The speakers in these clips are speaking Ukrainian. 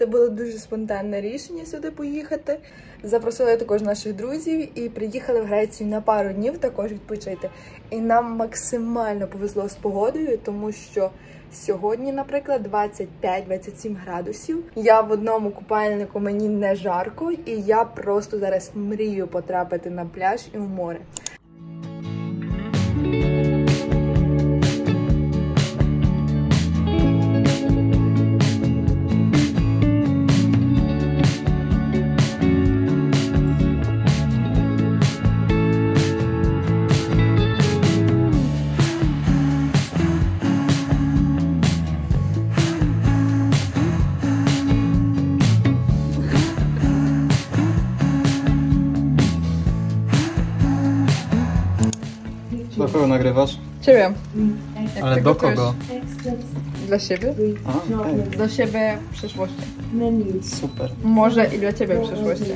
Це було дуже спонтанне рішення сюди поїхати. Запросили також наших друзів і приїхали в Грецію на пару днів також відпочити. І нам максимально повезло з погодою, тому що сьогодні, наприклад, 25-27 градусів. Я в одному купальнику, мені не жарко, і я просто зараз мрію потрапити на пляж і в море. Do kogo nagrywasz? Ciebie. Ale do kogo? Dla siebie? A, okej. Dla siebie w przyszłości. Super. Może i dla ciebie w przyszłości.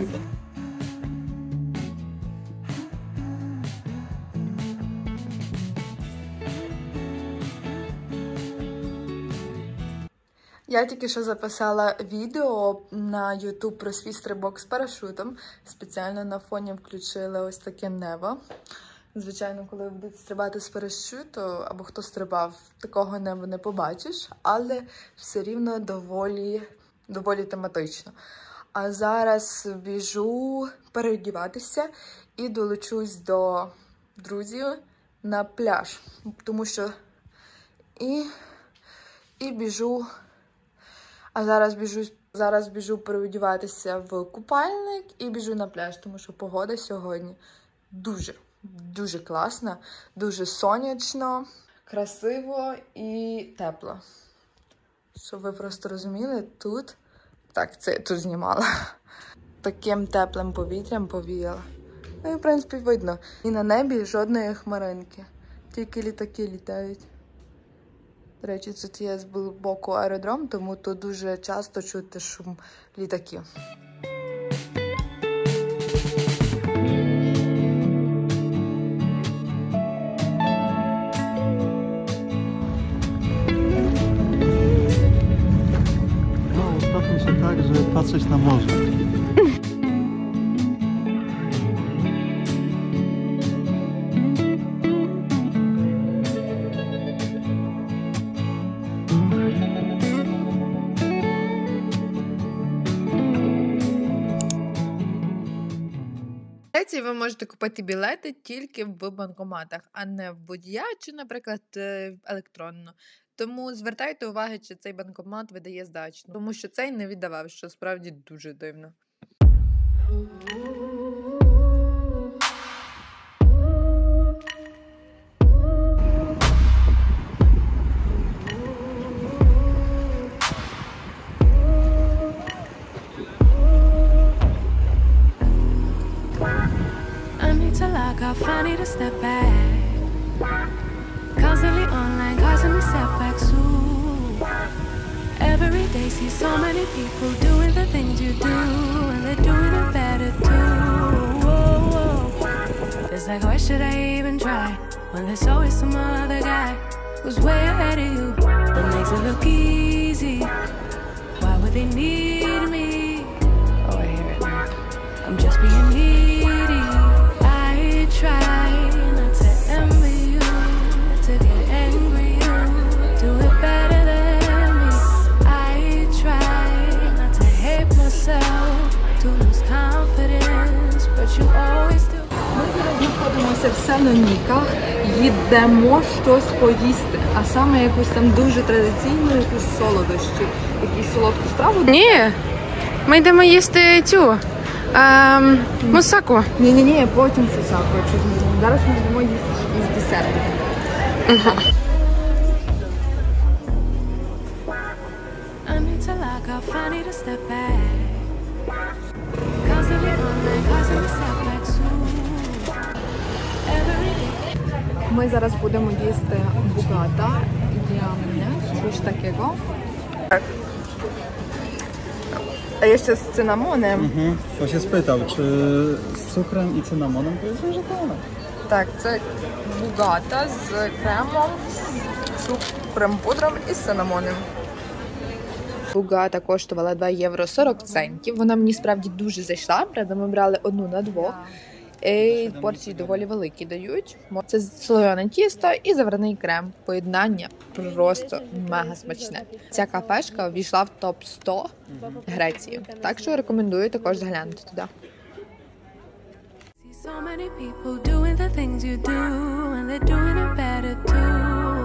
Я тільки що записала відео на YouTube про свій стрибок з парашутом. Спеціально на фоні включила ось таке небо. Звичайно, коли будуть стрибати з парашуту, або хто стрибав, такого неба не побачиш, але все рівно доволі тематично. А зараз біжу переодіватися і долучусь до друзів на пляж. Тому що і біжу. А зараз біжу переодіватися в купальник і біжу на пляж, тому що погода сьогодні дуже класна, дуже сонячно, красиво і тепло. Щоб ви просто розуміли, тут, так, це я тут знімала, таким теплим повітрям повіяло. Ну і, в принципі, видно. І на небі жодної хмаринки, тільки літаки літають. До речі, тут є з боку аеродром, тому тут дуже часто чути шум літаків. No, ustawmy się tak, żeby patrzeć na morze. Ви можете купити білети тільки в банкоматах, а не в Водія чи, наприклад, електронно. Тому звертайте увагу, чи цей банкомат видає здачу, тому що цей не віддавав, що справді дуже дивно. I need to step back. Constantly online, causing me setbacks too. Every day see so many people doing the things you do, and they're doing it better too. Whoa. It's like, why should I even try when there's always some other guy who's way ahead of you? That makes it look easy. Why would they need me? Oh, I hear it now. I'm just being needy. Try not to envy you, to get angry you do it better than me. I try not to hate myself, to lose confidence, but you always do. Ми зараз знаходимося в Салоніках, їдемо щось поїсти, а саме якусь там дуже традиційну, якусь солодощі, якусь солодку страву. Ні, ми йдемо їсти цю мусаку. Ні, потім фусаку, якщо зможемо. Зараз ми будемо їсти із десерту. Ми зараз будемо їсти бугата, coś takiego. Tak. A jeszcze z cynamonem. To się spytał, czy z cukrem i cynamonem? To jest, że tak. Так, це бугата з кремом, з цукром, пудром і з цинамоном. Бугата коштувала 2 євро 40 центів. Вона мені справді дуже зайшла, правда, ми брали одну на двох. І порції доволі великі дають. Це слоєне тісто і заварний крем. Поєднання просто мега смачне. Ця кафешка ввійшла в топ-100 Греції. Так що рекомендую також заглянути туди. So many people doing the things you do, and they're doing it better too.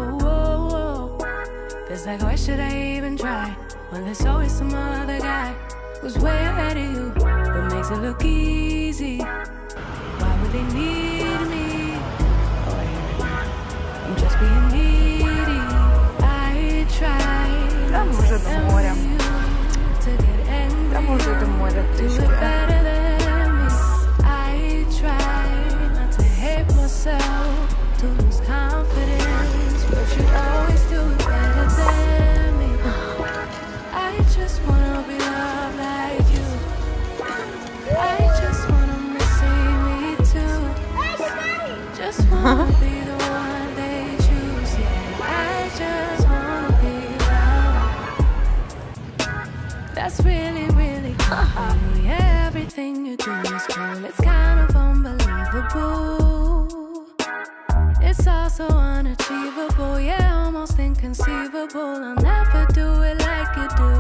It's like, why should I even try when there's always some other guy who's way ahead of you, but makes it look easy. Why would they need me? Oh, I hear it. I'm just being needy. I try not to envy you, to get angry, do it better than me. I try not to hate myself, to lose confidence, but you always do it better than me. I just wanna be loved like you. I just wanna see me too. Just wanna be the one they choose. Yeah, I just wanna be loved. That's really, really cool. Yeah, everything you do is cool. It's kind of unbelievable. It's also unachievable. Yeah, almost inconceivable. I'll never do it like you do.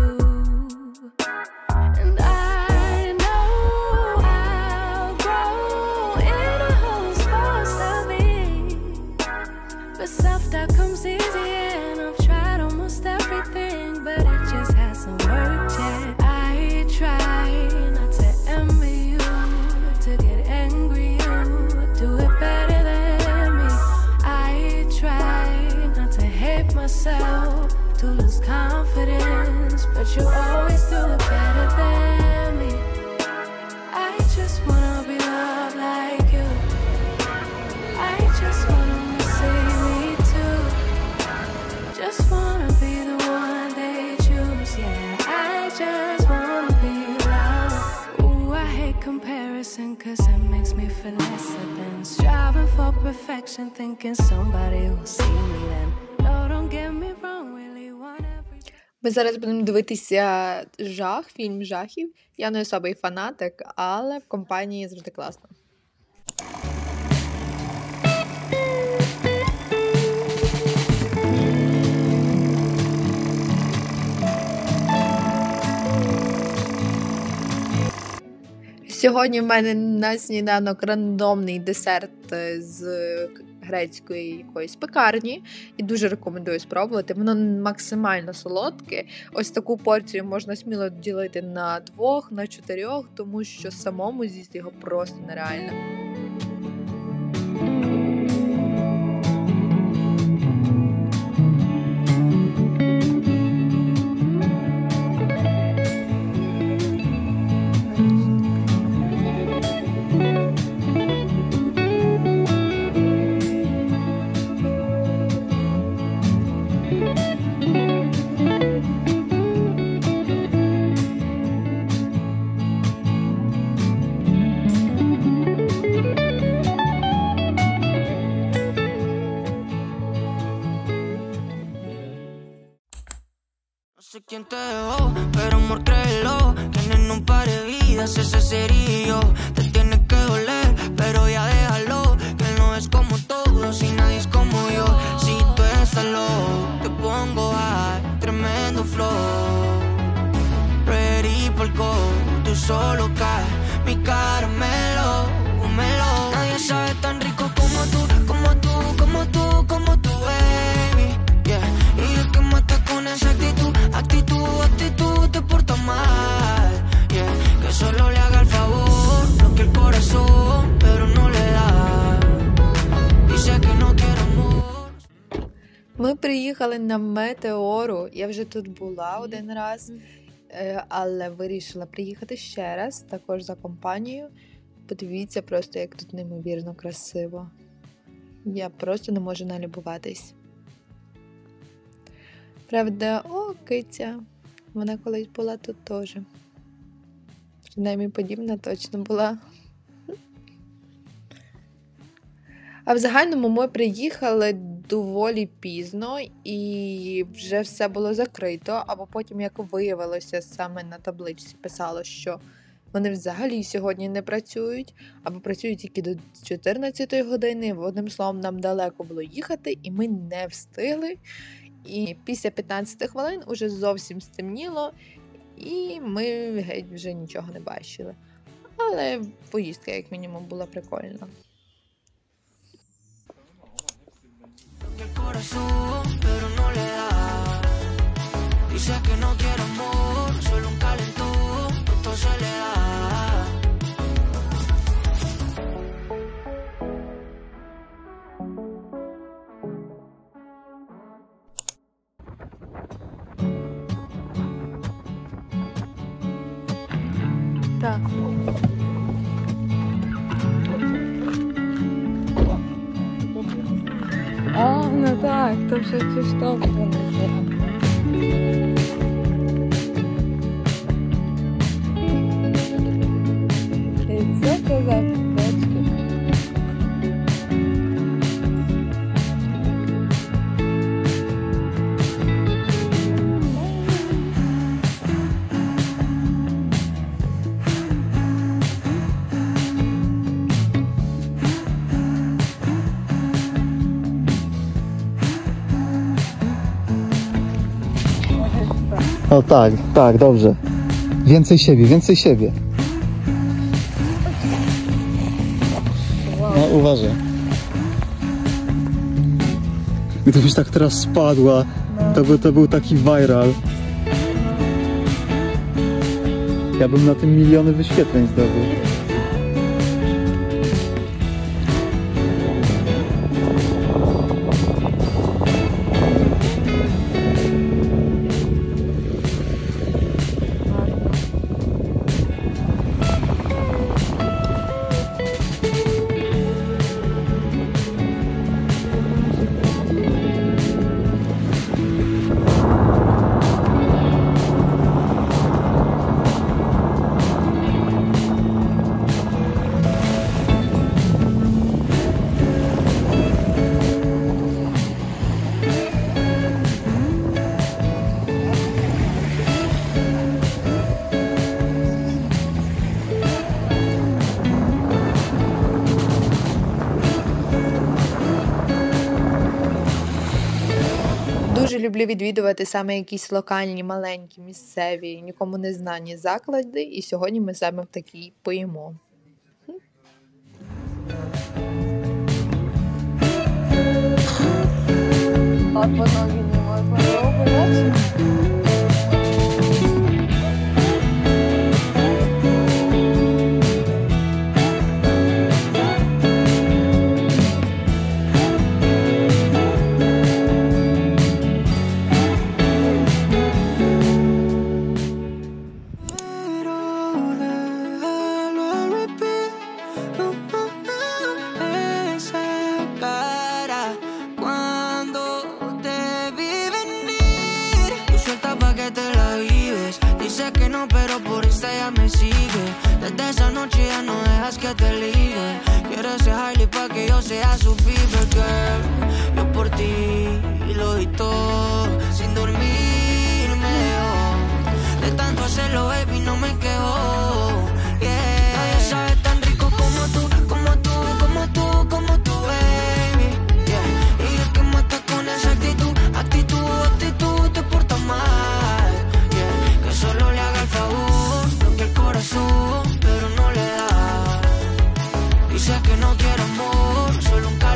And I know I'll grow in a whole supposed to be. But self-doubt comes easy, and I've tried almost everything, but it just hasn't worked yet. I try not to envy you, to get angry, you do it better than me. I try not to hate myself, to lose confidence, but you always do it better than me. I just wanna be loved like you. I just wanna see me too. Just wanna be the one they choose. Yeah, I just wanna be loved. Ooh, I hate comparison, cause it makes me feel lesser than striving for perfection, thinking somebody will see me then. No, don't get me wrong, really want every. Ми зараз будемо дивитися фільм жахів. Я не особий фанатик, але в компанії завжди класно. Сьогодні в мене на сніданок рандомний десерт з грецької якоїсь пекарні. І дуже рекомендую спробувати. Воно максимально солодке. Ось таку порцію можна сміло ділити на 2, на 4, тому що самому з'їсти його просто нереально. No sé quién te dejó, pero amor créelo, tienen un par de vidas, ese sería yo. Te tiene que doler, pero ya déjalo, que él no es como todos y nadie es como yo. Si tú estás low, te pongo high, tremendo flow. Ready pa'l go, tú solo caes, mi caramelo, húmelo. Nadie sabe tan rico como tú, como tú, como tú, como tú, baby. Yeah, y el que mata con esa actitud, actitud, te porta mal. Yeah, que solo le haga el favor, lo que el corazón, pero no le da. Dice que no quiere amor. Ми приїхали на Метеору. Я вже тут була один раз, але вирішила приїхати ще раз, також за компанією. Подивіться просто, як тут неймовірно красиво. Я просто не можу налюбуватись. Правда, киця. Вона колись була тут теж. Принаймні подібна точно була. А в загальному ми приїхали доволі пізно і вже все було закрито, або потім, як виявилося, саме на табличці писало, що вони взагалі сьогодні не працюють, або працюють тільки до 14 години. Одним словом, нам далеко було їхати, і ми не встигли. І після 15 хвилин уже зовсім стемніло, і ми геть вже нічого не бачили. Але поїздка, як мінімум, була прикольна. Так. А, ну так, то вже зіштовхнулося. І це казав точки. O tak, tak, dobrze. Więcej siebie, więcej siebie. No uważaj. Gdybyś tak teraz spadła, to był taki viral. Ja bym na tym miliony wyświetleń zdobył. Дуже люблю відвідувати саме якісь локальні, маленькі, місцеві, нікому не знані заклади, і сьогодні ми саме в такій поїмо. Так, воно не можна робити. Desde esa noche ya no dejas que te ligue. Quieres ser Hailey pa' que yo sea su fever girl. Yo por ti lo di todo, sin dormir me dejó. De tanto hacerlo, baby, no me quejo. Yeah. Nadie sabe tan rico como tú, como tú, como tú, como tú, baby. Yeah. Y el que mata con esa actitud, actitud, actitud, te porta mal. Yeah. Que solo le haga el favor, lo que el corazón, pero no le da. Dice que no quiere amor, solo un